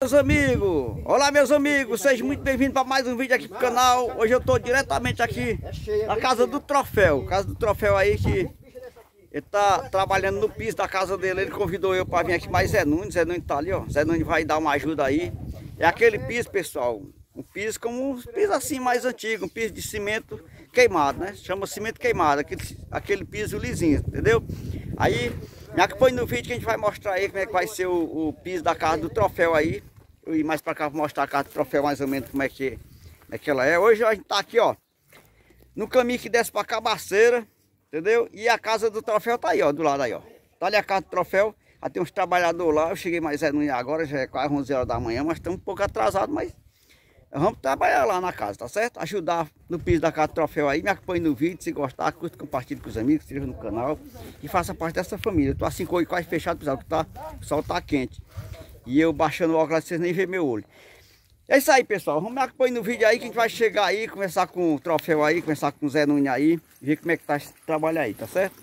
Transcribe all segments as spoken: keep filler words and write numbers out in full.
meus amigos! Olá, meus amigos! Sejam muito bem-vindos para mais um vídeo aqui pro canal. Hoje eu estou diretamente aqui na casa do Troféu. Casa do Troféu aí que ele tá trabalhando no piso da casa dele. Ele convidou eu para vir aqui, mas Zé Nunes, Zé Nunes tá ali, ó. Zé Nunes vai dar uma ajuda aí. É aquele piso, pessoal. Um piso como um piso assim mais antigo, um piso de cimento queimado, né? Chama cimento queimado, aquele, aquele piso lisinho, entendeu? Aí, me acompanhe no vídeo que a gente vai mostrar aí como é que vai ser o, o piso da casa do Troféu aí. Eu ir mais pra cá pra mostrar a casa do Troféu mais ou menos como é que, como é, que ela é. Hoje a gente tá aqui, ó, no caminho que desce pra Cabaceira, entendeu? E a casa do Troféu tá aí, ó, do lado aí, ó. Tá ali a casa do Troféu, já tem uns trabalhadores lá. Eu cheguei mais é, agora, já é quase onze horas da manhã, mas estamos um pouco atrasados, mas vamos trabalhar lá na casa, tá certo? Ajudar no piso da casa do Troféu aí. Me acompanhe no vídeo, se gostar, curta, compartilhe com os amigos, se inscreva no canal e faça parte dessa família. Eu tô assim com o olho quase fechado, pessoal, que tá, o sol tá quente. E eu baixando o óculos, vocês nem veem meu olho. É isso aí, pessoal. Vamos me acompanhar no vídeo aí que a gente vai chegar aí, conversar com o Troféu aí, conversar com o Zé Nunes aí, ver como é que tá esse trabalho aí, tá certo?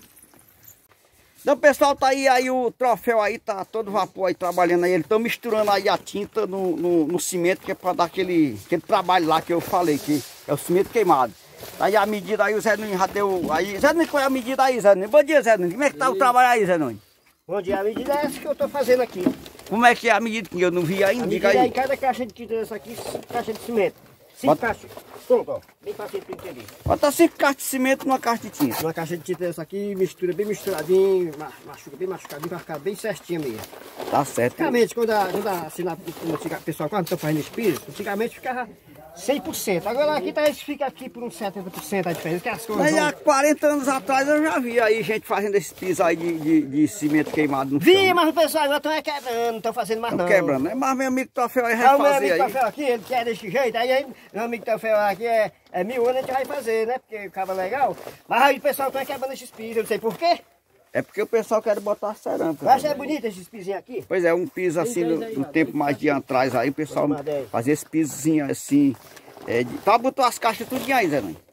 Então, pessoal, tá aí, aí o Troféu aí, tá todo vapor aí trabalhando aí. Eles estão misturando aí a tinta no, no, no cimento, que é para dar aquele, aquele trabalho lá que eu falei, que é o cimento queimado. Aí a medida aí, o Zé Nunes já deu aí. Zé Nunes, qual é a medida aí, Zé Nunes? Bom dia, Zé Nunes. Como é que tá o trabalho aí, Zé Nunes? Bom dia, a medida é essa que eu tô fazendo aqui. Como é que é a medida que eu não vi ainda? A Diga medida aí. é em cada caixa de tinta dessa aqui, cinco caixas de cimento. Cinco Bota... caixas. Pronto, ó. Bem fácil para entender. Bota cinco caixas de cimento numa caixa de tinta. Uma caixa de tinta dessa aqui, mistura bem misturadinho, machuca bem machucadinho, para ficar bem certinho mesmo. Tá certo. Antigamente, quando, a, quando a, assim, na, o pessoal, quando estão fazendo espírito, antigamente ficava cem por cento. Agora aqui tá, fica aqui por uns setenta por cento a diferença. Que as coisas Mas vão... há quarenta anos atrás eu já vi aí gente fazendo esse piso aí de, de, de cimento queimado no chão. Vi, mas o pessoal agora estão é quebrando, não estão fazendo mais não. Quebrando, né? Mas meu amigo Troféu aí vai Ah, o meu fazer amigo aí. Troféu aqui, ele quer desse jeito, aí, aí meu amigo Troféu aqui é, é mil anos, a gente vai fazer, né? Porque o cabo é legal. Mas aí o pessoal tá quebrando esses pisos, eu não sei por quê. É porque o pessoal quer botar cerâmica. Eu acho é bonito esses pisinhos aqui. Pois é, um piso assim no, no tempo mais de atrás aí, o pessoal fazia esse pisozinho assim. É, de... Tá, botou as caixas tudo aí, Zé Nunes?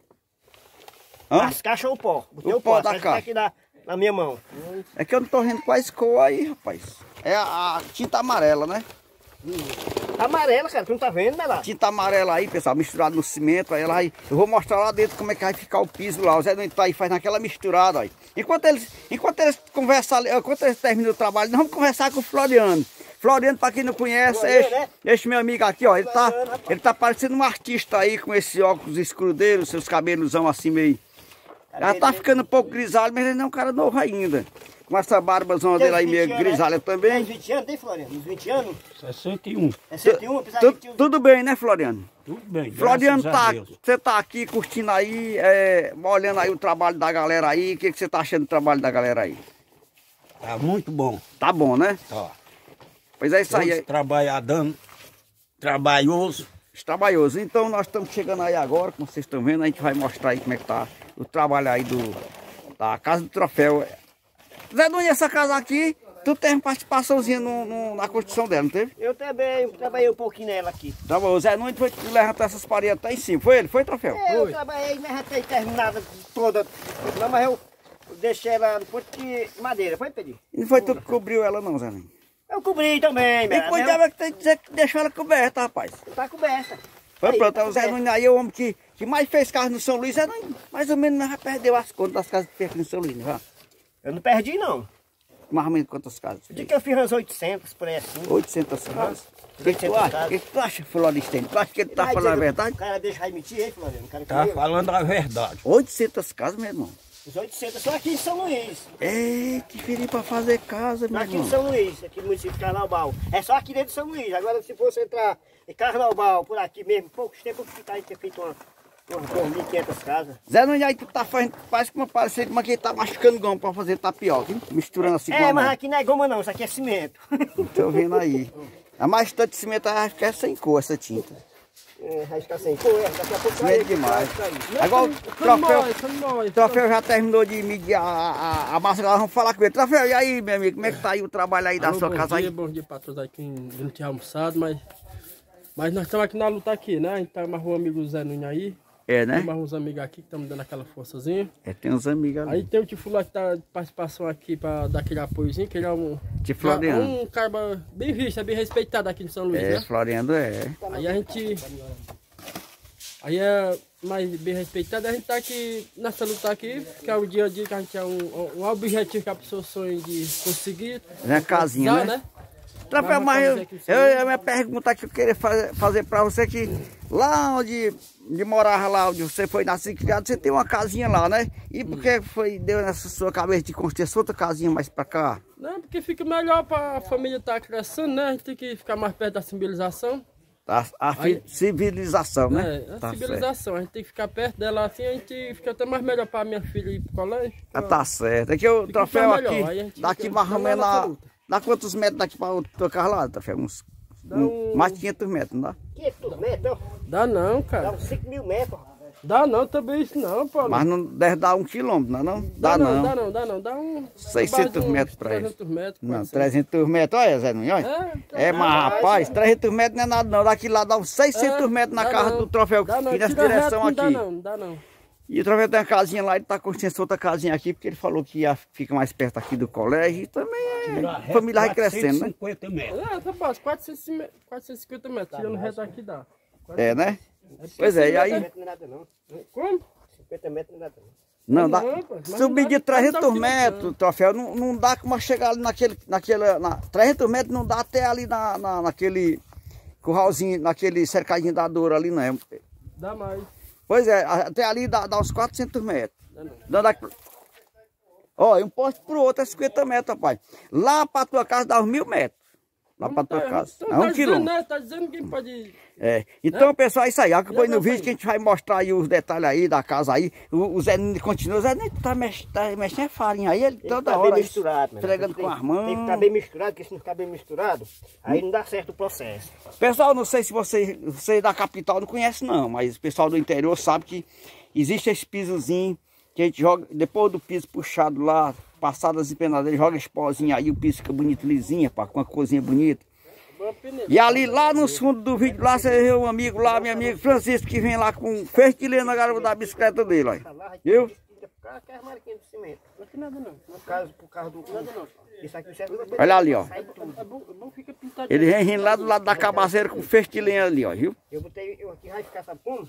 As caixas ou o pó? Botei o, o pó pó da caixa. caixa. Aqui na, na minha mão. É que eu não tô vendo quais cor aí, rapaz. É a, a tinta amarela, né? Hum. Amarela, cara, tu não tá vendo, né lá? Tinta amarela aí, pessoal, misturado no cimento. Aí ela vai... Eu vou mostrar lá dentro como é que vai ficar o piso lá. O Zé Nunes tá aí, faz naquela misturada aí. Enquanto eles, enquanto eles conversam ali, enquanto eles terminam o trabalho, nós vamos conversar com o Floriano. Floriano, para quem não conhece, Floriano, este, né? Este meu amigo aqui, ó, ele tá, ele tá parecendo um artista aí, com esse óculos escuros dele, seus cabelos assim meio... Já tá ficando um pouco grisalho, mas ele não é um cara novo ainda. Com essa barbazona dele aí meio grisalha também. Tem vinte anos, tem, Floriano? Uns vinte anos? sessenta e um. sessenta e um, apesar tu, que tinha... Tudo bem, né, Floriano? Tudo bem, Floriano, tá, você tá aqui curtindo aí, é, olhando aí o trabalho da galera aí. O que, que você tá achando do trabalho da galera aí? Tá muito bom. Tá bom, né? Tá. Pois é isso aí. Trabalhadão, trabalhoso. Trabalhoso. Então nós estamos chegando aí agora, como vocês estão vendo, a gente vai mostrar aí como é que tá o trabalho aí do, da Casa do Troféu. Zé Nunes, essa casa aqui, tu teve participaçãozinha no, no, na construção dela, não teve? Eu também trabalhei um pouquinho nela aqui. Tá bom, o Zé Nunes foi levantar essas paredes até em cima, foi ele? Foi, Troféu? É, eu foi. trabalhei, mas já tem terminada toda. Não, mas eu deixei ela no ponto de madeira, foi, Pedro? E não foi tu que cobriu ela não, Zé Nunes? Eu cobri também, E cuidado que tem que dizer que deixou ela coberta, rapaz. Tá coberta. Foi aí, pronto, tá o Zé Nunes aí é o homem que, que mais fez casa no São Luís. Zé Nunes, mais ou menos, já perdeu as contas das casas que fez aqui no São Luís, já. Eu não perdi, não. Mais ou menos quantas casas? Eu digo que eu fiz umas oitocentas, por aí assim. oitocentas casas? O que, que tu oitocentas acha? casas. O que, que tu acha, Floristene? Tu acha que ele tá Vai falando a dizer, verdade? O cara deixa de mentir, hein, Floriano? O cara Tá que falando a verdade. oitocentas casas, meu irmão. Os oitocentas só aqui em São Luís. É, que feliz pra fazer casa, meu Aqui irmão. em São Luís, aqui no município de Carnaubal. É só aqui dentro de São Luís. Agora, se fosse entrar em Carnaubal, por aqui mesmo, poucos tempos que tá aí ter feito uma, umas mil e quinhentas casas. Zé Nunes, aí tu tá fazendo, parece que uma parecida como aquele tá machucando goma pra fazer tapioca, hein? Misturando assim com É, a mas mão. aqui não é goma não, isso aqui é cimento. Tô vendo aí. A mais tanto de cimento vai ficar sem cor essa tinta. É, vai ficar sem cor, é, daqui a pouco vai Cimento demais. Agora o Troféu, o Troféu já terminou de medir a, a, a massa, agora vamos falar com ele. Troféu, e aí, meu amigo, como é que tá aí o trabalho aí da Alô, sua bom casa dia, aí? Bom dia para todos aqui, não tinha almoçado, mas, mas nós estamos aqui na luta aqui, né? A gente tá mais o amigo Zé Nunes aí, É, né? Tem mais uns amigos aqui que estão me dando aquela forçazinha. É, tem uns amigos ali. Aí tem o tio Fulano que tá de participação aqui pra dar aquele apoiozinho, que ele é um... Tio Floriano. um cara bem visto, é bem respeitado aqui em São Luís, É, né? Floriano é. Aí a gente... Aí é mais bem respeitado, a gente tá aqui nessa luta aqui, que é o dia a dia que a gente é um, um objetivo que a pessoa sonha de conseguir. É casinha, Usar, né? Troféu, mas eu, eu, eu, a minha pergunta que eu queria fazer, fazer pra você é que lá onde, onde morava, lá onde você foi nascido e criado, você tem uma casinha lá, né? E por que foi, deu nessa sua cabeça de construir essa outra casinha mais pra cá? Não, porque fica melhor pra família estar tá crescendo, né? A gente tem que ficar mais perto da civilização. A, a Aí, civilização, né? É, a tá civilização. certo. A gente tem que ficar perto dela assim, a gente fica até mais melhor pra minha filha ir pro colégio. Ah, tá certo. Aqui o Fica troféu melhor, aqui, aí a gente daqui fica- mais ou não menos, leva a- luta. dá quantos metros daqui para o teu carro lá, troféu? Uns, Dá um- um- mais de quinhentos metros, não dá? quinhentos metros, Dá não, dá cara. uns cinco mil metros. Dá não também isso não, pô. Mas não deve dar um quilômetro, não, é não? Dá, não, não. dá não, dá não. Dá um... seiscentos base de uns metros pra ele. trezentos metros. Não, quatrocentos. trezentos metros, olha Zé Nunes, olha. É, então, É, mas dá, rapaz, trezentos metros não é nada não, daqui lá dá uns seiscentos É, metros na dá casa não. do troféu, Dá não, aqui nessa tira reto, direção não aqui. Dá não, não dá não. E o troféu tem uma casinha lá, ele tá construindo essa outra casinha aqui, porque ele falou que ia, fica mais perto aqui do colégio e também é, a família vai crescendo, né? quatrocentos e cinquenta metros. É, tá bom, quatrocentos e cinquenta metros, tirando reto aqui dá. É, né? Pois é, e aí... cinquenta metros não é nada não. Como? cinquenta metros não é nada não. Não, dá, Não, pô, mas subir não dá- de não dá trezentos um metros, quilômetro, troféu, não, não dá como chegar ali naquele, naquele, na, trezentos metros não dá até ali na, na, naquele curralzinho, naquele cercadinho da Doura ali, não é? Dá mais. Pois é, até ali dá, dá uns quatrocentos metros. Dá não. Dando aqui... Ó, e um poste pro outro é cinquenta metros, rapaz. Lá pra tua casa dá uns mil metros. Lá pra tua casa. Então, É um tá dizendo, quilômetro. né? Tá dizendo que pode... É. Então, pessoal, é isso aí. Acompanhe no Não, vídeo pai. que a gente vai mostrar aí os detalhes aí da casa aí. O, o Zé Nunes continua. O Zé Nunes tá, mex, tá mexendo farinha aí. Ele Tem que toda ficar hora bem aí, misturado, mano. entregando Tem- com as mãos. Tem que ficar bem misturado, porque se não ficar bem misturado, aí não dá certo o processo. Pessoal, não sei se vocês você da capital não conhece não, mas o pessoal do interior sabe que existe esse pisozinho que a gente joga, depois do piso puxado lá, passado as empenadeiras, joga esse pozinho aí, o piso fica bonito, lisinho, pá, com uma corzinha bonita. E ali lá no fundo do vídeo, lá você vê um amigo lá, meu amigo Francisco, que vem lá com fertilhando a garota da bicicleta dele, ó. Viu? Quer as marquinhas de cimento. Não tem nada não. No caso, por causa do... Nada não. Isso aqui você... Olha ali, ó. Sai tudo. É bom, é bom fica pintado. Ele vem rindo lá do lado da cabaceira com fertilhando ali, ó, viu? Eu botei... Eu aqui vai ficar, sabe como?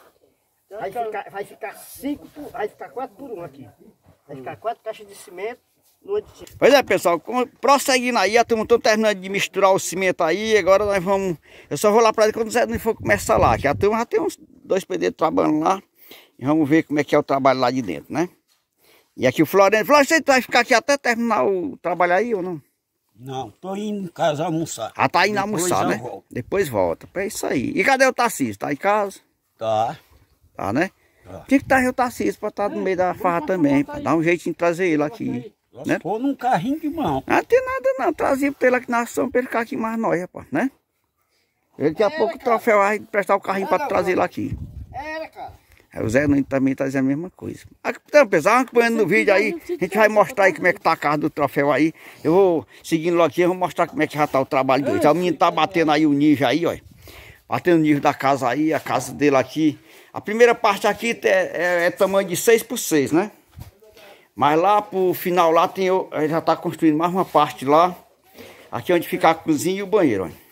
Vai ficar, vai ficar cinco... por- Vai ficar quatro por um aqui. Vai ficar quatro caixas de cimento no aditivo. Pois é, pessoal, com- prosseguindo aí, a turma está terminando de misturar o cimento aí, agora nós vamos... Eu só vou lá para quando o Zé Nunes for começar lá, que a turma já tem uns dois pedreiros trabalhando lá, e vamos ver como é que é o trabalho lá de dentro, né? E aqui o Floriano, Floriano, você vai ficar aqui até terminar o trabalho aí ou não? Não, tô indo em casa almoçar. Ah, tá indo Depois almoçar, eu né? volto. Depois volta, é isso aí. E cadê o Tarcísio? Tá em casa? Tá. Tá, né? Tá. Tinha que estar o Tarcísio para estar no meio da farra também, para dar um jeitinho de trazer ele aqui. Só Né? se for num carrinho de mão. Não tem nada não, trazia pra ele aqui na ação pra ele ficar aqui mais nós, rapaz, né? Ele daqui a pouco o troféu vai prestar o carrinho pra trazer ele aqui. Era, cara. Aí o Zé Nunes também tá dizendo a mesma coisa. Então, pessoal, acompanhando no vídeo aí, a gente vai mostrar aí como é que tá a casa do troféu aí. Eu vou seguindo lá aqui, eu vou mostrar como é que já tá o trabalho de hoje. O menino tá batendo aí o nível aí, ó. Batendo o nível da casa aí, a casa dele aqui. A primeira parte aqui é, é, é tamanho de seis por seis, né? Mas lá pro final lá tem, ele já tá construindo mais uma parte lá. Aqui é onde fica a cozinha e o banheiro, ó.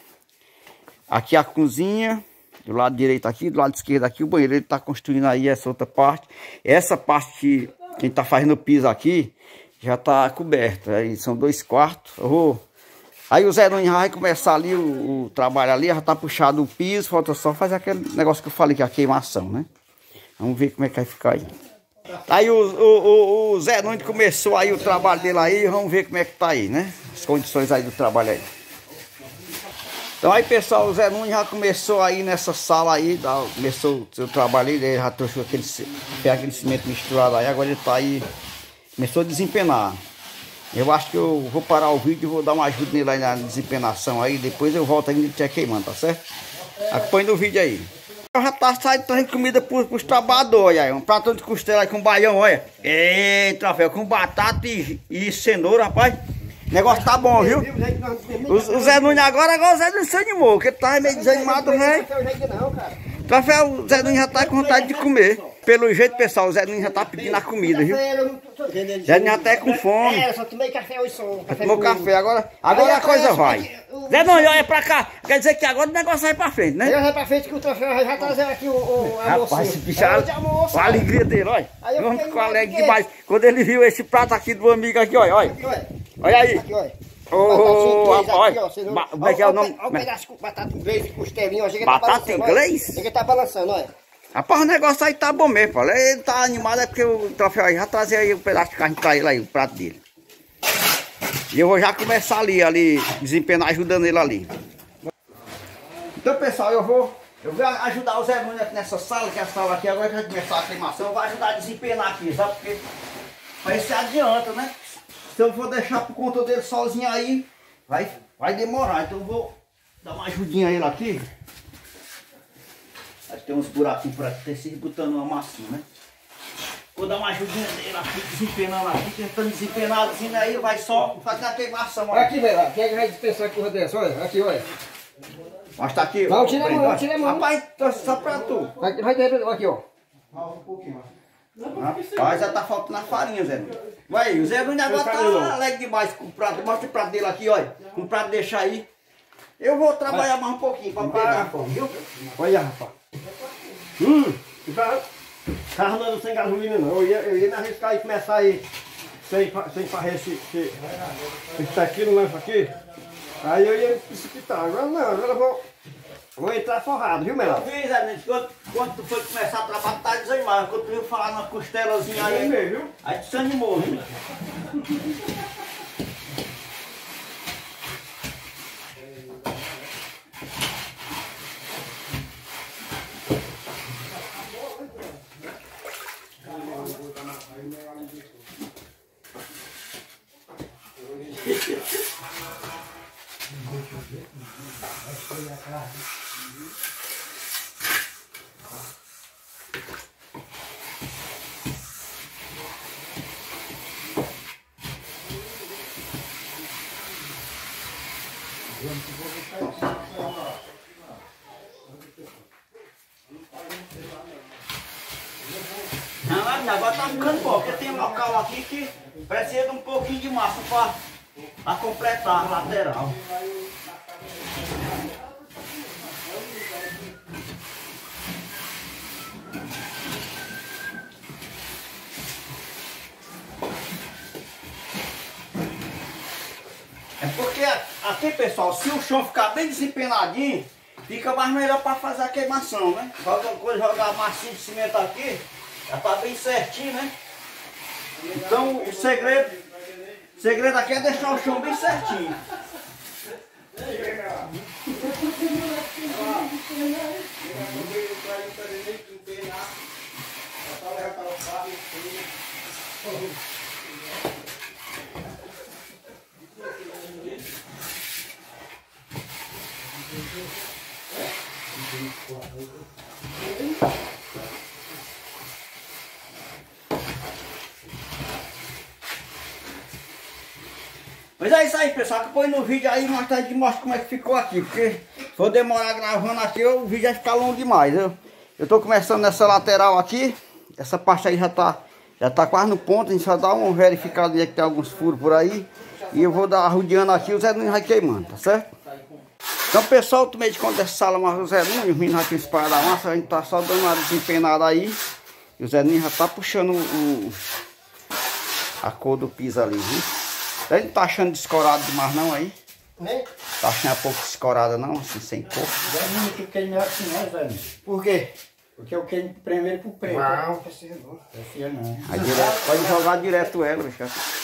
Aqui a cozinha, do lado direito aqui, do lado esquerdo aqui o banheiro. Ele tá construindo aí essa outra parte. Essa parte que a gente tá fazendo o piso aqui, já tá coberta. Aí são dois quartos. Eu vou... Aí o Zé Nunes já vai começar ali o, o trabalho ali, já tá puxado o piso, falta só fazer aquele negócio que eu falei que é a queimação, né? Vamos ver como é que vai ficar aí. Aí o, o, o, o Zé Nunes começou aí o trabalho dele aí, vamos ver como é que tá aí, né? As condições aí do trabalho aí. Então aí, pessoal, o Zé Nunes já começou aí nessa sala aí, dá, começou o seu trabalho aí, ele já trouxe aquele, aquele cimento misturado aí, agora ele tá aí, começou a desempenar. Eu acho que eu vou parar o vídeo e vou dar uma ajuda nele aí na desempenação aí, depois eu volto ainda e estiver queimando, tá certo? Acompanhe no vídeo aí. Eu já tá saindo trazendo comida pros, pros trabalhadores aí, um pratão de costela aí com baião, olha. Eita, Rafael, com batata e, e cenoura, rapaz. O negócio tá bom, viu? O, o Zé Nunes agora, agora o Zé Nunes se animou, porque ele tava meio desanimado, velho. Troféu, o Zé Nunes já tá com vontade de comer. Pelo jeito, pessoal, o Zé Nunes já tá pedindo a comida, viu? Zé Nunes já tá com fome. É, eu só tomei café hoje só. Tomou café, agora, agora a coisa vai. Zé Nunes, olha pra cá. Quer dizer que agora o negócio vai pra frente, né? Ele vai pra frente que o troféu já trazendo aqui o, o almoço. Rapaz, esse bicho, a alegria dele, olha. O homem ficou alegre demais. Quando ele viu esse prato aqui do amigo aqui, olha, olha. Olha aí. Aqui, olha. Ô, rapaz, olha. Como é que é o nome? Olha o pedaço de batata inglês e costelinha. Batata inglês? Ele tá balançando, olha. Rapaz, o negócio aí tá bom mesmo, Paulo. Ele tá animado, é porque o troféu aí já trazia aí um pedaço de carne pra ele aí, o prato dele. E eu vou já começar ali, ali, desempenhar, ajudando ele ali. Então, pessoal, eu vou, eu vou ajudar o Zé Nunes aqui nessa sala, que é a sala aqui, agora que vai começar a queimação, eu vou ajudar a desempenar aqui, sabe? Porque aí se adianta, né? Se eu for deixar por conta dele sozinho aí, vai, vai demorar. Então eu vou dar uma ajudinha a ele aqui. Aí tem uns buraquinhos por aqui, tem se botando uma massinha, né? Vou dar uma ajudinha dele aqui, desempenando aqui, tentando desempenar assim, aí vai só fazer a queimação. Olha aqui, velho, quem é que vai dispensar a porra dessa? Olha, aqui, olha. Mas tá aqui. Não, tira a mão, tira a mão. Rapaz, trouxe só pra tu. Vai, vai ter, aqui, ó. Rapaz, já tá faltando a farinha, Zé Nunes. Vai, o Zé Nunes agora tá alegre demais com o prato. Mostra o prato dele aqui, olha. Com o prato deixar aí. Eu vou trabalhar mais um pouquinho pra pegar, viu? Olha, rapaz. Hum, carro, carro não anda sem gasolina não. Eu ia, eu ia me arriscar e começar aí sem, sem fazer esse, esse, esse aqui no lanche aqui. Aí eu ia me precipitar. Agora não, agora eu vou, vou entrar forrado, viu, Eu Melo? vi, Zé Nunes, quando, quando tu foi começar a trabalhar, tá desanimado. Quando tu viu falar na costelazinha aí, viu? aí tu se animou, viu? Não, agora tá ficando bom, porque tem um local aqui que precisa de um pouquinho de massa para pra completar a lateral. É porque aqui, pessoal, se o chão ficar bem desempenadinho, fica mais melhor para fazer a queimação, né? Quando jogar a massinha de cimento aqui, já tá bem certinho, né? Então o segredo, o segredo aqui é deixar o chão bem certinho. Mas é isso aí, pessoal, que põe no vídeo aí, mais tarde mostra como é que ficou aqui, porque se for demorar gravando aqui, o vídeo vai ficar longo demais. Eu, eu tô começando nessa lateral aqui, essa parte aí já tá, já tá quase no ponto, a gente só dá uma verificada que tem alguns furos por aí, e eu vou dar rodeando aqui, o Zé Nunes vai queimando, tá certo? Então, pessoal, eu tomei de conta dessa sala, mas o Zé Nunes, os meninos aqui espalharam a massa, a gente tá só dando uma desempenada aí, e o Zé Nunes já tá puxando o, a cor do piso ali, viu? Ele não tá achando descorado demais não aí? Nem? Tá achando um pouco descorada não, assim, sem cor? Zé Nunes, tu queima assim, né, Zé Nunes? Por quê? Porque eu queimo primeiro pro preto. Não, precisa não. Precisa não. Aí direto, pode jogar direto ela, bicho.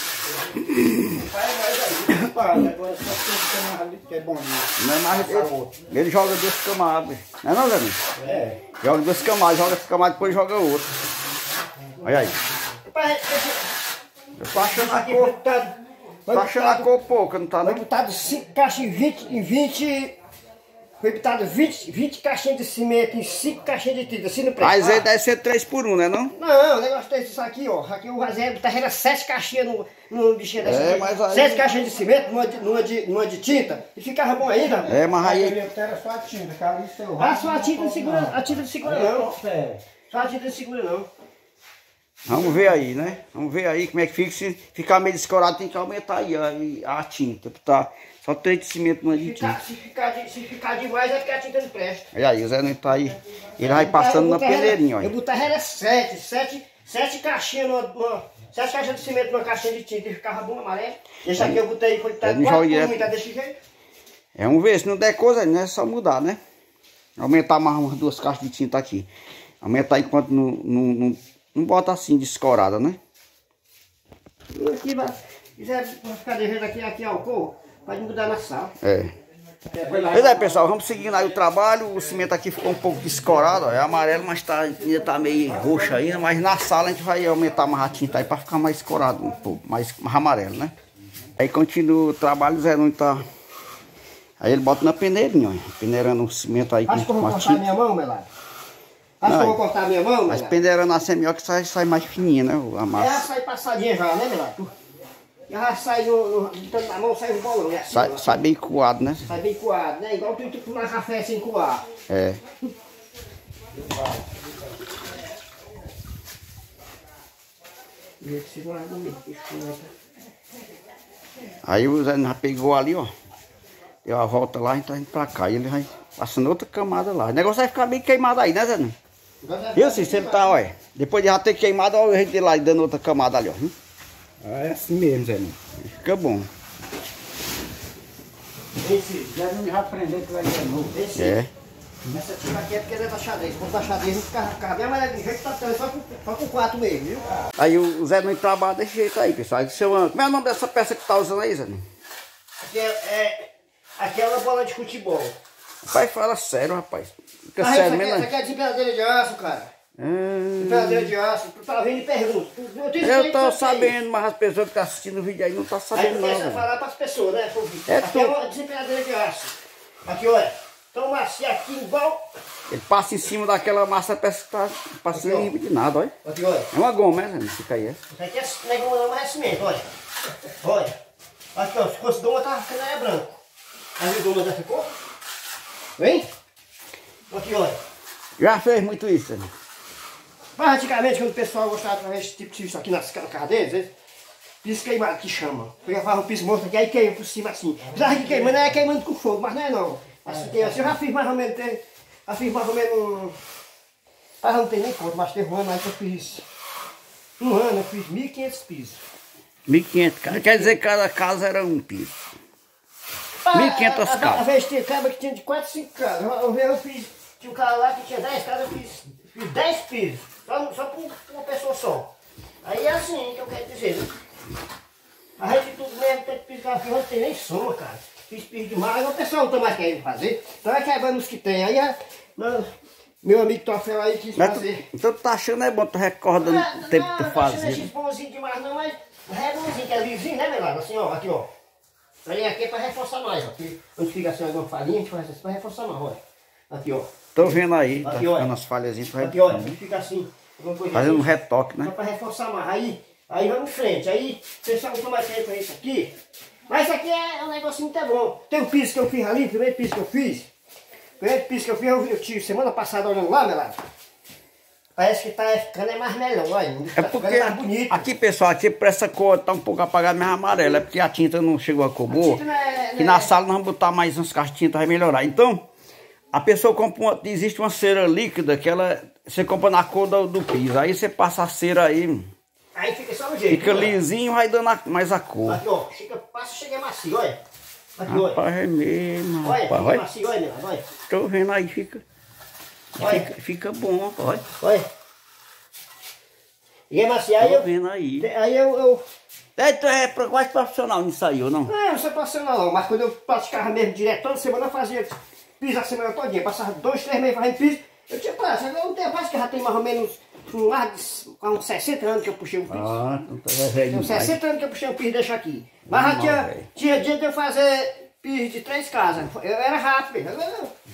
Pai, agora só tem que ali, porque é bom. Não é mais ele, ele joga duas camadas, bicho. Não é não, Zé Nunes? É. Joga duas camadas, joga essa camada, depois joga outra. Olha aí. Eu tô achando a Aqui cor, botado, tô achando a cor pouca, não tá foi não? botado cinco caixas em vinte, em vinte foi botado vinte, vinte caixinhas de cimento e cinco caixinhas de tinta, assim no preço. Mas aí deve ser três por um, né não? Não, o negócio desse isso aqui, ó. Aqui o Razé botaram sete caixinhas no, no bichinho dessa É, aqui. mas aí- Sete caixinhas de cimento, numa de, numa de, numa de tinta, e ficava bom ainda. É, mas aí... Era só a tinta, que ali seu Ah, só a tinta não segura, a tinta não segura não. É. Só a tinta não segura não. Vamos ver aí, né? Vamos ver aí como é que fica. Se ficar meio descorado, tem que aumentar aí a, a tinta. Tá só três de cimento numa de Ficar, tinta. se, ficar de, se ficar demais é porque a tinta não presta. E aí, o Zé não tá aí. Ele vai passando na peneirinha, Eu olha. botava era sete, sete, sete caixinhas numa, numa, sete caixinhas de cimento numa caixinha de tinta e ficava bom amarelo. Esse aqui eu botei, foi tá É, no quatro jogo por um, direto. tá desse jeito. É, vamos ver, se não der coisa, né? É só mudar, né? Aumentar mais umas duas caixas de tinta aqui. Aumentar enquanto não, não, não, não bota assim descorada, né? E aqui vai, quiser ficar devendo aqui, aqui álcool, pode mudar na sala. É. Foi lá. Pois é, pessoal, vamos seguindo aí o trabalho. O cimento aqui ficou um pouco descorado, ó. É amarelo, mas tá, ainda tá meio roxo ainda. Mas na sala a gente vai aumentar mais a tinta aí pra ficar mais escorado um pouco, mais, mais amarelo, né? Aí continua o trabalho, o Zé não tá... Aí ele bota na peneirinha, ó. Peneirando o cimento aí com, Acho que eu vou com a cortar tinta. minha mão, Melado. Acho Não, que eu vou cortar minha mão, Mas Melado. peneirando assim é melhor que sai, sai mais fininha, né? A Ela massa. sai passadinha já, né, Melado? Já sai no, no, botando na mão, sai um bolão, né? Assim, Sai, ó. sai bem coado, né? Sai bem coado, né? Igual tu, tu tomar café sem coar. É. E ele segura no meio, deixa eu ver. Aí o Zé já pegou ali, ó. Deu a volta lá, então a gente pra cá. E ele vai passando outra camada lá. O negócio vai ficar bem queimado aí, né, Zé? Viu, Cícero? Você tá, olha. Depois de já ter queimado, olha o jeito dele lá dando outra camada ali, ó. Hum? Ah, é assim mesmo, Zé. Fica bom. Esse, já não já aprendeu que vai de novo. Esse, É. Essa tinta aqui é porque é da xadrez. Se fosse da xadrez, não ficava, ficava bem amarelo. De jeito que tá ficando, só com, só com quatro mesmo, viu? Aí o Zé não trabalha desse jeito aí, pessoal. Aí, seu, como é o nome dessa peça que tá usando aí, Zé? Aqui é, é, aquela bola de futebol. Rapaz, fala sério, rapaz. Fica Ah, essa sério aqui, mesmo, essa né? aqui é desempenadeira de aço, cara. Hum, Desempenadeira de aço. Tu tá vendo e pergunta. Tu- tu- tu- eu tu- tô tu- sabendo, mas as pessoas que estão assistindo o vídeo aí não tá Aí sabendo não, começa a velho. falar para as pessoas, né? É Aqui tu. é uma desempenadeira de aço. Aqui, olha. Tão macia aqui igual. Ele passa em cima daquela massa, parece que tá passando Aqui, ó. em de nada, olha. Aqui, olha. É uma goma, né, Zé? Fica aí, é. Isso aqui é, não é goma não, mas é cimento, olha. Olha. Aqui, ó. Se fosse goma, tava ficando é branco. Aí o goma já ficou. Vem. Aqui, olha. Já fez muito isso, Zé? Mas antigamente, quando o pessoal gostava de fazer esse tipo de serviço aqui nas na casa deles, eles, piso queimado que chama. Pegava o piso morto aqui, aí queima por cima assim. Já que queimando, é queimando com fogo, mas não é não. Assim, tem, assim, eu já fiz mais ou menos, tem, já fiz mais ou menos, ah, não tem nem conta, mas teve um ano aí que eu fiz, um ano eu fiz mil e quinhentos pisos. mil e quinhentos, cara. Quer dizer que cada casa era um piso. mil e quinhentas a, a, casas. a vez tinha cabra que tinha de quatro, cinco casas. Eu, eu fiz, tinha um cara lá que tinha dez casas, eu fiz, fiz dez pisos. Só, só por uma pessoa só. Aí é assim que eu quero dizer, né? A gente tudo mesmo tem piso que ela fiz, não tem nem soma, cara. Fiz piso demais, o pessoal não tá mais querendo fazer. Então é quebrando os que tem. Aí a, meu, meu amigo Troféu aí quis Mas tu, fazer. então tu tá achando é bom, tu recordando o tempo que tu Não fazia. esses bonzinhos demais não, mas redondinho, que é lisinho, né, meu lado? Assim, ó, aqui, ó. Aí aqui é pra reforçar mais, ó. Aqui, onde fica assim alguma farinha, a gente faz assim pra reforçar mais, olha. Aqui, ó. Tô vendo aí, tá Aqui, olha. ficando as falhazinhas. tu vai- Aqui, olha, fica assim. alguma coisa Fazendo um assim. retoque, Só né? pra reforçar mais. Aí, aí vamos em frente. Aí, vocês sabem como é que é com isso aqui. Mas isso aqui é um negocinho muito bom. Tem um piso que eu fiz ali, o primeiro piso que eu fiz. O primeiro piso que eu fiz, eu, eu tive semana passada olhando lá, meu lado. Parece que tá ficando é mais melhor, olha. É Tá porque ficando mais bonito. aqui, pessoal, aqui pra essa cor tá um pouco apagada, mais amarela. É porque a tinta não chegou a cor boa. tinta não é- Que não na é- sala nós vamos botar mais uns caixas de tinta, vai melhorar. Então, a pessoa compra uma, existe uma cera líquida que ela, você compra na cor do, do piso. Aí você passa a cera aí, Aí fica só no jeito. fica né? lisinho, vai dando a- mais a cor. Aqui, ó. Chega, passa e chega macio, olha. Aqui, olha. Rapaz, é mesmo, Olha, rapaz. fica Olha, macio, olha, meu lado, olha. tô vendo aí, fica, Olha. fica, fica bom, olha. Olha. E é macio, aí Tô eu... vendo aí. Aí eu... eu É, tu é pro- quase profissional nisso aí, ou não? Não, eu não sou profissional não, mas quando eu praticava mesmo direto, toda semana eu fazia piso a semana todinha, passava dois, três meses fazendo piso, eu tinha prática. Agora não tenho prática, que já tem mais ou menos um, mais de- há uns sessenta anos que eu puxei um piso. Ah, então tá velho Tem uns demais. sessenta anos que eu puxei um piso desse aqui. Mas já Normal, tinha, velho. tinha dia de eu fazer piso de três casas. Eu era rápido, mesmo. Eu-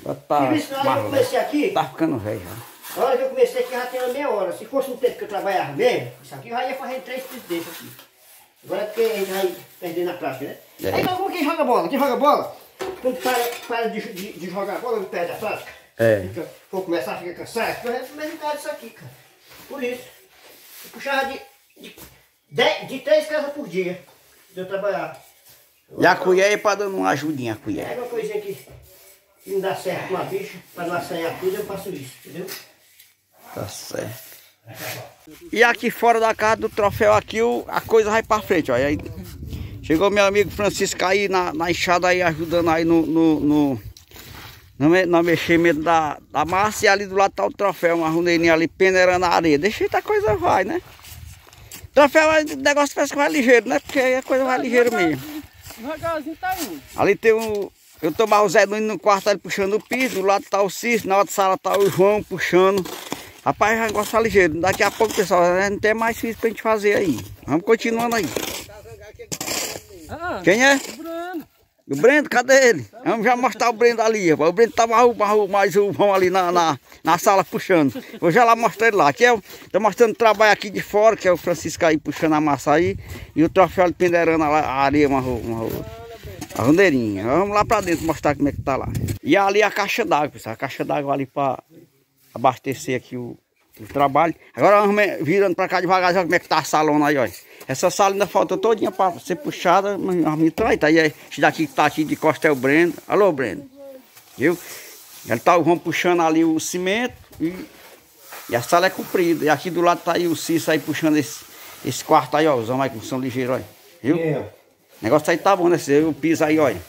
Já tá, Na hora que eu comecei aqui, tá ficando velho já. na hora que eu comecei aqui já tinha meia hora. Se fosse um tempo que eu trabalhava mesmo, isso aqui eu já ia fazendo três pisos desses aqui. Agora é porque a gente vai perdendo a prática, né? É. Aí como quem joga bola? Quem joga bola, quando para, para de, de, de jogar bola, não perde a prática. É. Fica, vou começar a ficar cansado. Eu é o mesmo caso disso aqui, cara. Por isso, eu puxava de, de, de, de três casas por dia de eu trabalhar. E a colher é pra dar uma ajudinha, a colher. É uma coisinha que, que não dá certo com a bicha, para não assanhar tudo, eu faço isso, entendeu? Tá certo. E aqui fora da casa do troféu aqui, o, a coisa vai pra frente, ó. E aí, chegou meu amigo Francisco aí na, na enxada aí, ajudando aí no, no, no, no, me, no meximento da, da massa. E ali do lado tá o troféu, uma runeirinha ali peneirando a areia. Deixa que a coisa vai, né? Troféu, o negócio parece que vai ligeiro, né? Porque aí a coisa vai ligeiro mesmo. Devagarzinho tá indo. Ali tem um... Eu tomava o Zé Nunes no quarto ali puxando o piso, do lado tá o Cícero, na outra sala tá o João puxando. Rapaz, o negócio tá ligeiro. Daqui a pouco, pessoal, não tem mais piso pra gente fazer aí. Vamos continuando aí. Ah, Quem é? o Breno. O Brendo, cadê ele? Vamos já mostrar o Brendo ali. Rapaz. O Brendo tá mais, mais, mais o João ali na, na, na sala puxando. Vou já lá mostrar ele lá. Aqui é o, tô mostrando o trabalho aqui de fora, que é o Francisco aí puxando a massa aí. E o troféu ali pendeirando a areia, uma, uma, a rondeirinha. Vamos lá pra dentro mostrar como é que tá lá. E ali a caixa d'água, pessoal. A caixa d'água ali pra abastecer aqui o, o trabalho. Agora vamos virando pra cá devagar, como é que tá a salona aí, olha. Essa sala ainda falta todinha pra ser puxada, mas então aí tá aí. Esse daqui que tá aqui de costa é o Breno. Alô, Breno. Viu? Ele tá o João puxando ali o cimento e, e a sala é comprida. E aqui do lado tá aí o Cícero aí puxando esse, esse quarto aí, ó. Os homens aí que são ligeiros, olha. Viu? O negócio aí tá bom, né? O piso aí, olha.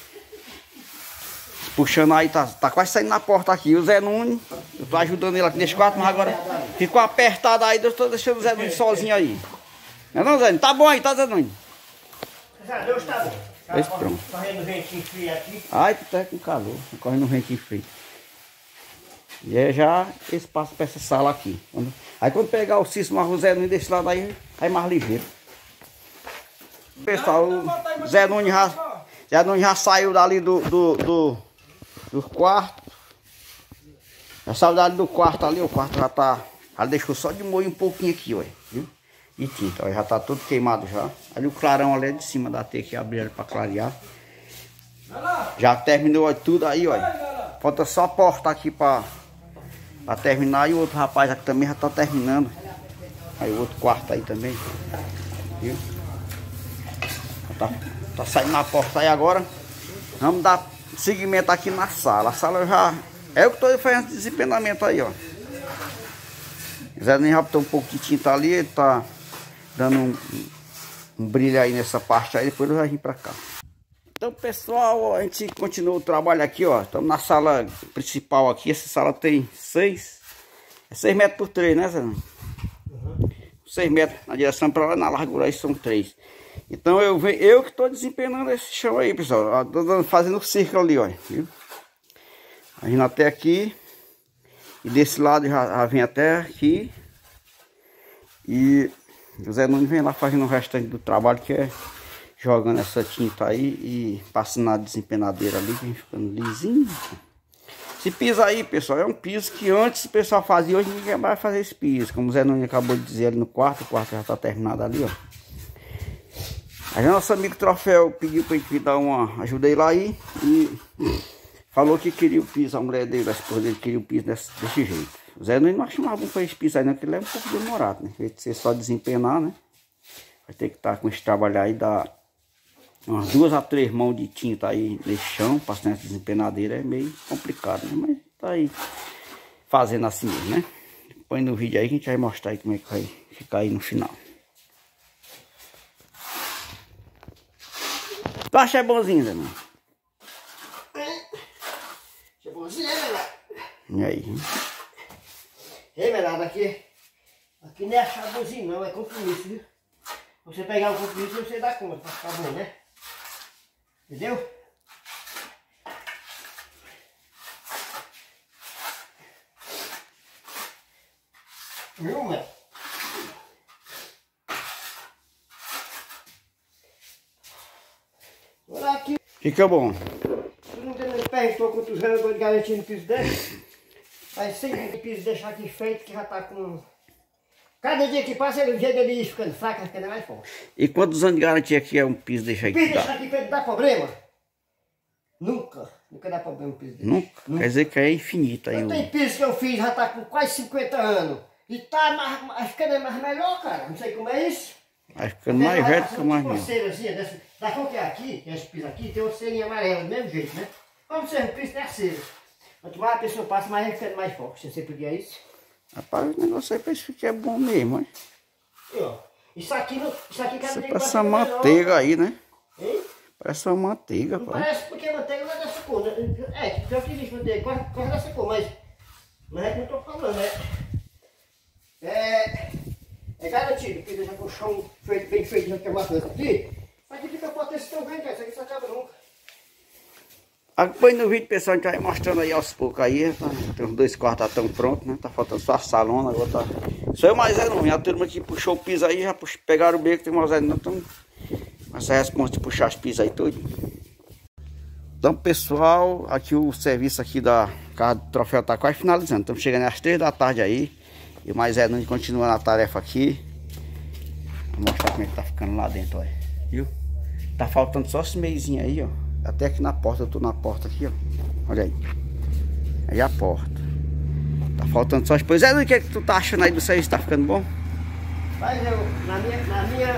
Puxando aí, tá, tá quase saindo na porta aqui. O Zé Nunes, eu tô ajudando ele aqui nesse quarto, mas agora ficou apertado aí, eu tô deixando o Zé Nunes sozinho aí. Não é não, Zé Nunes? Tá bom aí, tá, Zé Nunes? Graças a Deus tá bom. Pois pronto. Correndo ventinho frio aqui. Ai, tu tá com calor, correndo um ventinho frio. E é já espaço pra essa sala aqui. Quando, aí quando pegar o Cícero, mas o Zé Nunes desse lado aí, aí mais ligeiro. Pessoal, o Zé Nunes já, Zé Nunes já saiu dali do, do, do, do quarto. Já saiu dali do quarto ali, o quarto já tá... Já deixou só de molho um pouquinho aqui, olha, viu? De tinta, ó, já tá todo queimado já. Ali o clarão ali é de cima da T que abrir para clarear. Já terminou ó, tudo aí, olha. Falta só a porta aqui para para terminar. E o outro rapaz aqui também já tá terminando. Aí o outro quarto aí também, viu? Tá, tá saindo na porta aí agora. Vamos dar seguimento aqui na sala. A sala já é o que tô fazendo desempenamento aí, ó. O Zé Nunes já botou um pouco de tinta ali, ele tá dando um, um brilho aí nessa parte aí, depois eu vou vir pra cá. Então, pessoal, a gente continua o trabalho aqui, ó. Estamos na sala principal aqui. Essa sala tem seis, é seis metros por três, né, Zé Nunes? Uhum. seis metros na direção para lá, na largura aí são três. Então eu, eu que estou desempenhando esse chão aí, pessoal. Estou fazendo o círculo ali, ó. Viu? A gente até aqui. E desse lado já, já vem até aqui. E o Zé Nunes vem lá fazendo o restante do trabalho, que é jogando essa tinta aí e passando na desempenadeira ali, vem ficando lisinho. Esse piso aí, pessoal, é um piso que antes o pessoal fazia, hoje ninguém vai fazer esse piso. Como o Zé Nunes acabou de dizer ali no quarto, o quarto já está terminado ali, ó. Aí nosso amigo Troféu pediu para gente dar uma ajuda aí lá aí e falou que queria o piso, a mulher dele, a esposa dele queria o piso desse, desse jeito. O Zé Nunes não achava bom para esse piso aí, não, porque ele é um pouco demorado, né? Em vez de ser só desempenar, né? Vai ter que estar com esse trabalho aí, dar umas duas a três mãos de tinta aí nesse chão, passando essa desempenadeira, é meio complicado, né? Mas tá aí fazendo assim mesmo, né? Põe no vídeo aí que a gente vai mostrar aí como é que vai ficar aí no final. Tu acha é bonzinho, Zé Nunes? É bonzinho, né, Melado? E aí? Ei, Melado, aqui, aqui não é achar bonzinho não, é compromisso, viu? Você pegar o compromisso, você dá conta pra ficar bom, né? Entendeu? Viu, Mel? Olha aqui. Fica bom. Tu não tem nem perto a gente com os vendedores garantindo o piso dele. Aí sempre o piso deixar aqui feito, que já tá com... Cada dia que passa, ele vê ele ficando fraco, ficando mais forte. E quantos anos de garantia que é um piso deixar aqui? Piso deixar aqui feito dá problema? Nunca. Nunca dá problema o piso dele. Nunca? Nunca. Quer dizer que é infinito aí. Eu o... tenho piso que eu fiz, já tá com quase cinquenta anos. E tá mais, mais, ficando mais melhor, cara. Não sei como é isso. Vai ficando mais velho que mais novo. Dessa, da cor que é aqui, esse piso aqui, tem uma cerinha amarela, do mesmo jeito, né? Como você o piso tem a cera. Quanto mais a pessoa passa, mais ele fica mais forte. Você sempre via isso? Rapaz, o negócio aí parece que é bom mesmo, hein? E, ó, isso aqui, não, isso aqui Isso parece uma manteiga aí, né? Hein? Parece uma manteiga, Não pai. parece porque a manteiga não é dessa cor, né? É, pior que existe manteiga, quase, quase dessa cor, mas... Mas é que eu tô falando, né? É... É garantido, porque deixa com o chão feito, bem feito, já que é uma coisa aqui. Aqui fica potência tão grande, cara, isso aqui só acaba nunca. Depois no vídeo, pessoal, a gente vai mostrando aí aos poucos aí. Tá? Tem uns dois quartos tão prontos, né? Tá faltando só a salona, agora tá... Só eu mais é não, a turma que puxou o piso aí, já pux... pegaram o beco, tem mais é não, então... Essa é a resposta de puxar os pisos aí tudo. Então, pessoal, aqui o serviço aqui da casa do troféu tá quase finalizando. Estamos chegando às três da tarde aí. E o mais é não continua na tarefa aqui. Vou mostrar como é que tá ficando lá dentro, olha. Viu? Tá faltando só esse meizinho aí, ó. Até aqui na porta, eu tô na porta aqui, ó. Olha aí. Aí a porta. Tá faltando só... Pois é, o que é que tu tá achando aí do serviço? Tá ficando bom? Mas eu, na minha... Na minha...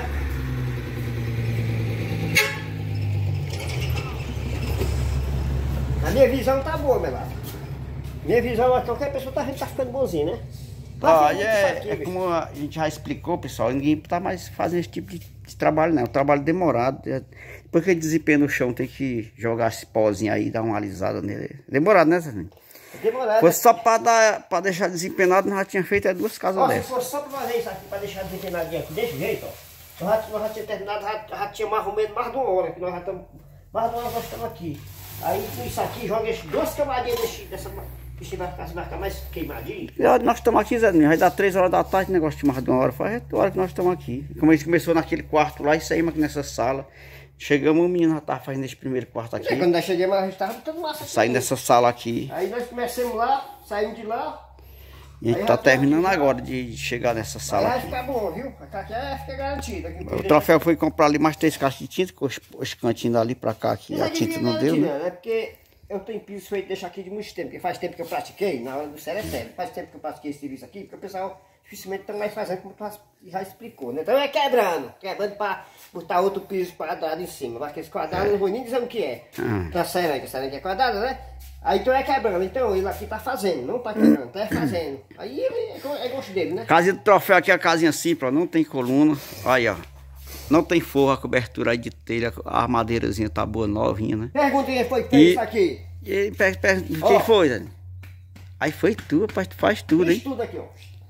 A minha visão tá boa, meu lado. Minha visão, qualquer pessoa tá vendo que tá ficando bonzinho, né? Tá, é, aqui, é como a gente já explicou, pessoal, ninguém tá mais fazendo esse tipo de, de trabalho, não. É um trabalho demorado. É, depois que ele desempenha no chão, tem que jogar esse pozinho aí, dar uma alisada nele. Demorado, né, Zé? Demorado. Fosse só pra, dar, pra deixar desempenado, nós já tinha feito é, duas casas ó, dessas. Se fosse só pra fazer isso aqui, pra deixar desempenadinho aqui desse jeito, ó. Nós já, nós já tínhamos terminado, já, já tinha mais ou menos mais de uma hora, que nós já estamos... Mais de uma hora nós estamos aqui. Aí com isso aqui, joga esses duas camadinhas desse, dessa... Isso vai ficar, vai ficar mais queimadinho. E olha, nós estamos aqui, Zé, vai dar três horas da tarde, negócio de mais de uma hora. Faz hora que nós estamos aqui. Como a gente começou naquele quarto lá e saímos aqui nessa sala. Chegamos, o menino já estava fazendo esse primeiro quarto aqui. É, quando nós chegamos, a gente estava tudo massa aqui. Saindo dessa sala aqui. Aí nós começamos lá, saímos de lá. E a gente está terminando agora de chegar nessa sala vai aqui. ficar bom, viu? Aqui é, fica garantido. Aqui O troféu foi comprar ali mais três caixas de tinta, com os, os cantinhos dali para cá aqui. A tinta não deu, né? É porque eu tenho piso feito deixar aqui de muito tempo, porque faz tempo que eu pratiquei, na hora do sério é sério. Faz tempo que eu pratiquei esse serviço aqui, porque o pessoal dificilmente está mais fazendo como tu já explicou, né? Então é quebrando, quebrando para botar outro piso quadrado em cima. Mas aqueles quadrados, é. Não vou nem dizer o que é. Ah. Tá cerâmica, a cerâmica é quadrada, né? Aí então é quebrando, então ele aqui tá fazendo, não tá quebrando, tá fazendo. Aí é, é gosto dele, né? Casinha do troféu aqui é a casinha simples, ó, não tem coluna. Aí, ó. Não tem forro, a cobertura aí de telha, a madeirazinha tá boa, novinha, né? Pergunta quem foi que fez isso aqui. E per, per, quem foi, Zé? Aí foi tu, rapaz, tu faz tudo, hein? Tudo aqui, ó.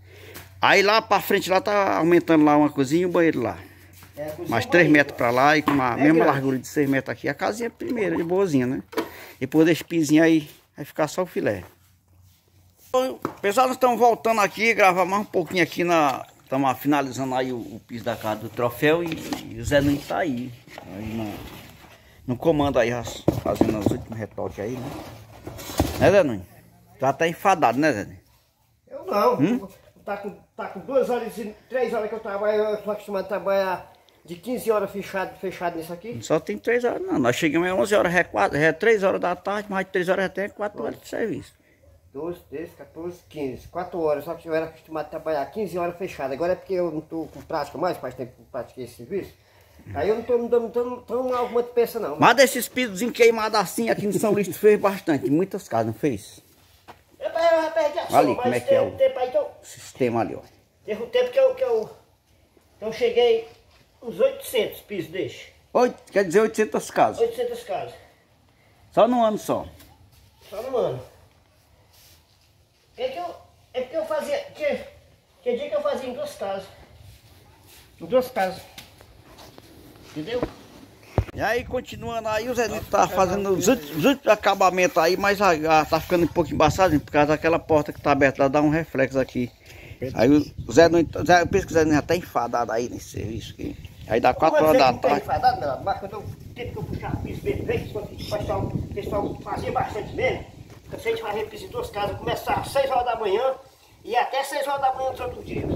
Aí lá pra frente, lá tá aumentando lá uma cozinha e um banheiro lá. É, mais três metros pra lá e com a é mesma grande. Largura de seis metros aqui. A casinha primeira, de boazinha, né? Depois desse pisinho aí, vai ficar só o filé. Pessoal, nós estamos voltando aqui, gravar mais um pouquinho aqui na... Estamos finalizando aí o, o piso da casa do troféu e, e o Zé Nunes tá aí. Aí no, no comando aí, fazendo os últimos retoques aí, né? Né, Zé Nunes? Já tá enfadado, né, Zé? Eu não. Hum? Tá com, tá com duas horas e três horas que eu trabalho, eu sou acostumado a trabalhar de quinze horas fechado, fechado nisso aqui. Só tem três horas, não. Nós chegamos às onze horas, é, quatro, é três horas da tarde, mais de três horas até quatro horas de serviço. doze, treze, quatorze, quinze, quatro horas, só que eu era acostumado a trabalhar quinze horas fechado. Agora é porque eu não estou com prática mais, faz tempo que eu pratiquei esse serviço. Aí eu não estou me dando tão, tão alguma peça não. Mas desses pisos queimados assim aqui no São Luís fez bastante, em muitas casas, não fez? Eu, eu já perdi a ali, como é que é o tempo aí, então, sistema ali, ó. Teve um tempo que eu, que eu, que eu cheguei uns oitocentos pisos desse. Oito, quer dizer oitocentas casas? oitocentas casas. Só num ano só? Só num ano. É que eu, é porque eu fazia, que, que dia que eu fazia em duas casas. Em duas casas. Entendeu? E aí, continuando aí, o Zé Nito tá fazendo os últimos acabamentos aí, mas a, a, tá ficando um pouco embaçado por causa daquela porta que tá aberta lá, dá um reflexo aqui. Aí o Zé Nito, eu penso que o Zé Nito já tá enfadado aí nesse serviço aqui. Aí dá quatro horas da tarde. Enfadado, meu, mas quando eu tento que eu puxava piso bem feito, o pessoal, o pessoal fazia bastante mesmo. Eu sei de fazer piso em duas casas, começava às seis horas da manhã e até seis horas da manhã do outro dia.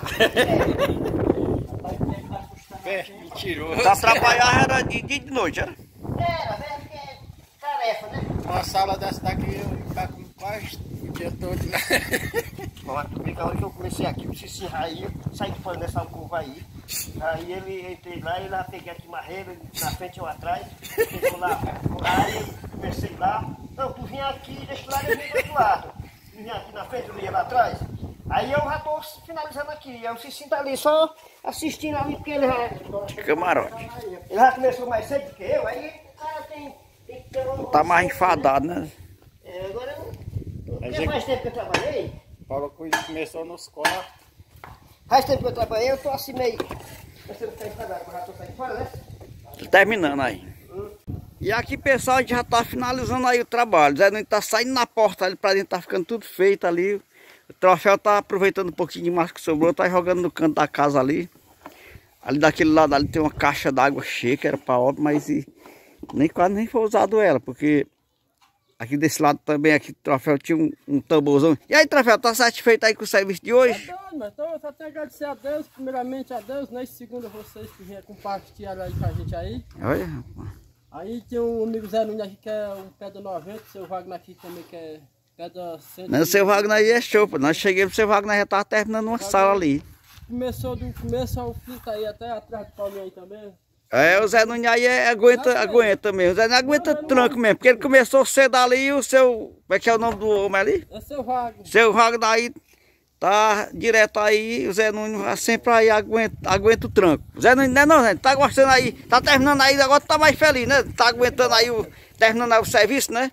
É, mentiroso. Pra trabalhar era de dia e de noite, era? Era, velho, porque é tarefa, né? Uma sala dessa daqui eu ficar com quase o dia todo, né? Bom, a hora que eu comecei aqui, o Cicinho aí, saí de fora dessa curva aí. Aí ele entrei lá e lá peguei aqui marreira, na frente ou atrás. Ficou lá, aí eu comecei lá. Não, tu vinha aqui, deixa lá e eu vim do outro lado. Tu vinha aqui na frente, eu vinha lá atrás. Aí eu já tô finalizando aqui. Aí o Cicinho tá ali só assistindo ali, porque ele já. Camarote. Ele já começou mais cedo que eu, aí o cara tem, tem que ter um. Tá mais enfadado, né? É, agora não. Porque faz tempo que eu trabalhei. Paulo Coelho começou nos quartos. Faz tempo que eu trabalhei, eu tô assim meio. Você não tá enfadado, eu já tô saindo fora, né? Terminando aí. E aqui, pessoal, a gente já tá finalizando aí o trabalho. Zé Nunes tá saindo na porta ali pra dentro, tá ficando tudo feito ali. O troféu tá aproveitando um pouquinho de mais que sobrou, tá jogando no canto da casa ali. Ali daquele lado ali tem uma caixa d'água cheia, que era pra obra, mas e, nem quase nem foi usado ela, porque aqui desse lado também, aqui o troféu tinha um, um tamborzão. E aí, troféu, tá satisfeito aí com o serviço de hoje? Tô doido, mas tô, só tenho que agradecer a Deus, primeiramente a Deus, né? E segundo a vocês que vieram compartilhar aí com a gente aí. Olha, rapaz. Aí tem um amigo Zé Nunes aqui que é um pedra noventa, o seu Wagner aqui também que é pedra cento. Não, o seu Wagner aí é show, pô. Nós chegamos, o seu Wagner já tava terminando uma sala ali. Começou do começo ao fim, tá aí até atrás do Paulinho aí também. É, o Zé Nunes aí é, aguenta, aguenta mesmo. O Zé Nunes aguenta tranco mesmo, porque ele começou cedo ali e o seu... Como é que é o nome do homem ali? É seu Wagner. Seu Wagner aí tá direto aí, o Zé Nunes sempre aí aguenta, aguenta o tranco. O Zé Nunes, não é não, Zé, tá gostando aí, tá terminando aí, agora tá mais feliz, né? Tá aguentando aí, o, terminando aí o serviço, né?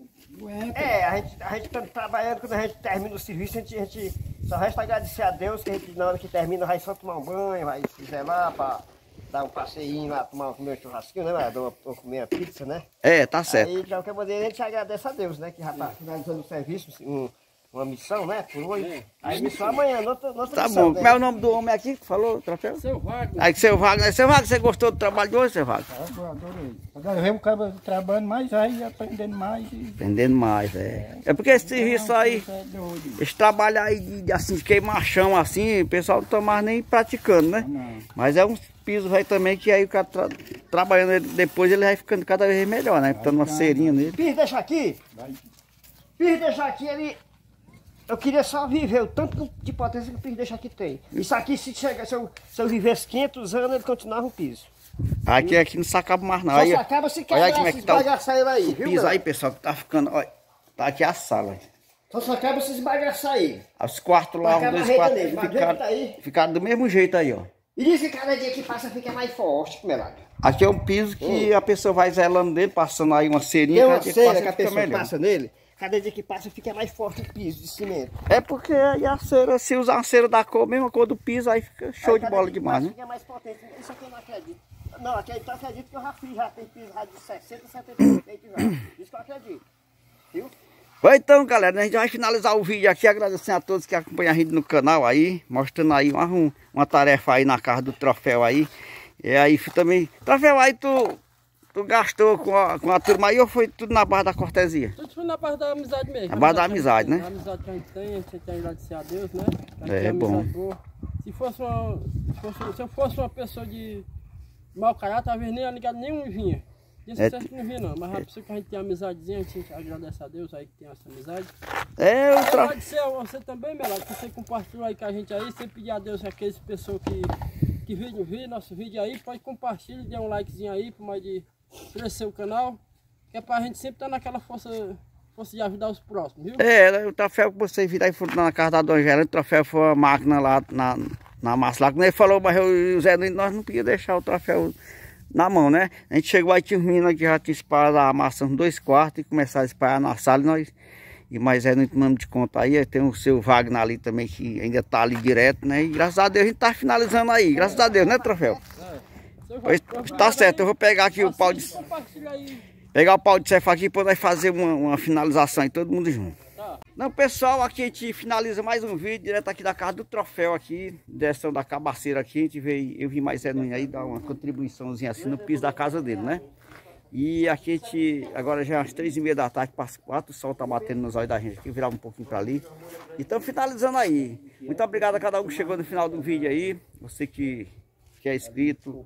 É, a gente, a gente tá trabalhando, quando a gente termina o serviço, a gente, a gente só resta agradecer a Deus, que a gente, na hora que termina, vai só tomar um banho, vai se quiser lá pra dar um passeinho lá, tomar, comer um churrasquinho, né? Ou, ou comer uma pizza, né? É, tá certo. Aí, de qualquer maneira, a gente agradece a Deus, né? Que já tá finalizando o serviço, um, uma missão, né? Por hoje. Aí missão amanhã, noutra, noutra Tá missão, bom. né? Como é o nome do homem aqui que falou, troféu? Seu Wagner. Aí, seu Wagner, seu Wagner, você gostou do trabalho de hoje, seu Wagner? Eu adorei. Agora eu acabo trabalhando mais aí, aprendendo mais. E... Aprendendo mais, é. É porque esse serviço aí, É doido. esse trabalho aí de, de, assim, de queimar chão assim, o pessoal não tá mais nem praticando, né? Não. Mas é uns pisos aí também que aí o cara tra trabalhando ele, depois ele vai ficando cada vez melhor, né? Botando uma cerinha nele. Pires, deixa aqui. Vai. Pires, deixa aqui, ele... Eu queria só viver o tanto de potência que o Pires deixa aqui tem. Isso aqui, se, chega, se, eu, se eu vivesse quinhentos anos, ele continuava um piso. Aqui, aqui não se acaba mais não. Só Aí, se acaba se olha quebrar aí como é esses que tá o bagaçairos aí, viu? piso meu? aí, pessoal, que tá ficando, olha. Tá aqui a sala. Só se acaba esses bagaçairos. Os quartos lá, os Marca a dois barreta quartos nele, mas ficaram, tá aí. ficaram do mesmo jeito aí, ó. E diz que cada dia que passa fica mais forte, Melado. Aqui é um piso que a pessoa vai zelando dele, passando aí uma cerinha. Tem uma cada dia cera passa, que a fica pessoa melhor. passa nele, cada dia que passa fica mais forte o piso de cimento. É porque aí a cera, se usar uma cera da cor, mesma cor do piso, aí fica show Aí de cada bola dia que demais, passa né? Fica mais potente. Isso aqui eu não acredito. Não, acredito, eu acredito que eu já fiz, já tem piso já de sessenta, setenta e oito já. Isso que eu acredito. Viu? Bom, então, galera, a gente vai finalizar o vídeo aqui, agradecendo a todos que acompanham a gente no canal aí, mostrando aí uma, uma tarefa aí na casa do troféu aí. E aí também, troféu aí tu, tu gastou com a, com a turma aí ou foi tudo na base da cortesia? Tudo foi na base da amizade mesmo. Na base da amizade, né? A amizade que a gente tem, a gente tem que agradecer a Deus, né? A gente É, tem bom. amizade boa. Se, fosse uma, se, fosse, se eu fosse uma pessoa de mau caráter, talvez nem ligado nenhum vinha. Isso É, certo que não vinha não, mas a pessoa que a gente tem amizadezinha, a gente agradece a Deus aí que tem essa amizade. É, o troféu. Agradecer a você também, Melado, que você compartilhou aí com a gente aí. Você pedir a Deus que aqueles pessoas que, que viram vi nosso vídeo aí, pode compartilhar, dê um likezinho aí, para mais de crescer o canal. Que é pra gente sempre estar naquela força, força de ajudar os próximos, viu? É, o troféu que você viram aí foi na casa da Dona Geranda, o troféu foi uma máquina lá na, na massa lá. Quando ele falou, mas eu e o Zé Nunes, nós não podíamos deixar o troféu na mão, né? A gente chegou aí, tinha os meninos que já tinham espalhado a massa nos dois quartos e começaram a espalhar na sala e nós... E mais é, não tomamos de conta aí, tem o seu Wagner ali também que ainda tá ali direto, né? E graças a Deus a gente tá finalizando aí, graças a Deus, né, troféu? Seu Pois, Wagner, tá certo, eu vou pegar aqui o pau de... compartilha aí. Pegar o pau de cefa aqui para nós fazer uma, uma finalização aí, todo mundo junto. Tá. Não, pessoal, aqui a gente finaliza mais um vídeo direto aqui da casa do Troféu aqui, direção da Cabaceira aqui. A gente veio, eu vim mais Zenuinho aí dar uma contribuiçãozinha assim no piso da casa dele, né? E aqui a gente, agora já é umas três e meia da tarde, para as quatro, o sol tá batendo nos olhos da gente aqui, virava um pouquinho para ali. E estamos finalizando aí. Muito obrigado a cada um que chegou no final do vídeo aí. Você que, que é inscrito.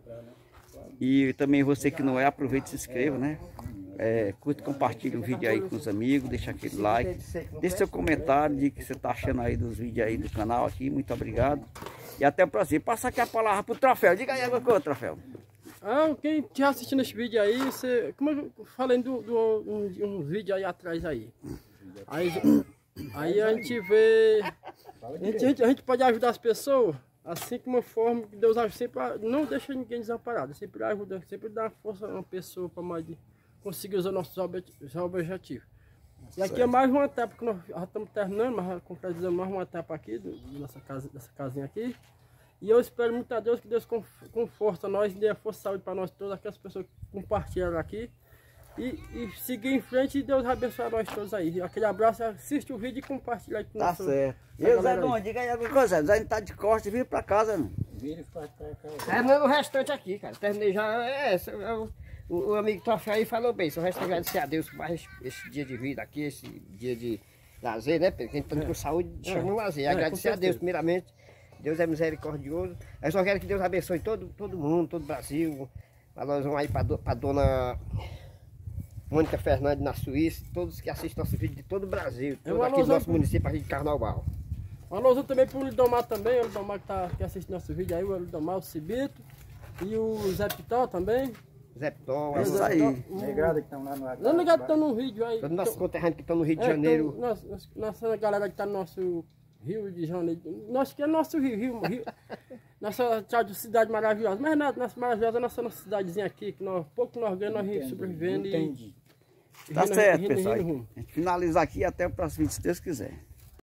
E também você que não é, aproveite e se inscreva, né? É, curta e compartilhe o vídeo aí com os amigos, deixa aquele like. Deixe seu comentário de que você tá achando aí dos vídeos aí do canal aqui. Muito obrigado. E até o próximo. Passa aqui a palavra pro Troféu. Diga aí alguma coisa, Troféu. Ah, quem estiver assistindo esse vídeo aí, você, como eu falei do, do, um, um vídeo aí atrás aí. Aí, aí a gente vê, a gente, a, gente, a gente pode ajudar as pessoas, assim que uma forma que Deus ajuda, sempre não deixa ninguém desamparado, sempre ajuda, sempre dá força a uma pessoa para mais conseguir usar nossos objetivos. E aqui é mais uma etapa que nós já estamos terminando, mas concretizando mais uma etapa aqui, do, dessa, casa, dessa casinha aqui. E eu espero muito a Deus que Deus conforta nós e dê força e saúde para nós todas, aquelas pessoas que compartilharam aqui. E, e seguir em frente e Deus abençoe nós todos aí. Aquele abraço, assiste o vídeo e compartilha aí com nós. Tá certo. E o Zé Dom, diga aí alguma coisa. Zé tá de costas e vira para casa, não? Vira pra cá. Terminando o restante aqui, cara. Terminei já. É, é, o, o amigo Troféu aí falou bem. Só resta agradecer a Deus por mais esse dia de vida aqui, esse dia de lazer, né? Porque a gente tá com saúde, chama lazer. Agradecer a Deus, primeiramente. Deus é misericordioso. Eu só quero que Deus abençoe todo, todo mundo, todo o Brasil. Nós vamos aí para a dona Mônica Fernandes na Suíça, todos que assistem nosso vídeo de todo o Brasil, todo aqui do nosso município aqui de Carnaval. Um alôzão também para o Lidomar também, o Lidomar que, tá, que assiste nosso vídeo aí, o Lidomar, o Cibito e o Zé Pitó também. Zé Pitó, é isso aí. Negrada que estão lá no Os negados que estão no vídeo aí. Todos nossos conterrâneos que estão no Rio de é, Janeiro. Então, nossa, nossa galera que está no nosso Rio de Janeiro, nós que é nosso Rio, Rio, Rio nossa cidade maravilhosa, mas não, nossa maravilhosa é nossa, nossa cidadezinha aqui, que nós, pouco nós ganhamos, nós sobrevivendo e... Tá rindo, certo, rindo, pessoal. rindo, rindo. A gente finaliza aqui e até o próximo vídeo, se Deus quiser.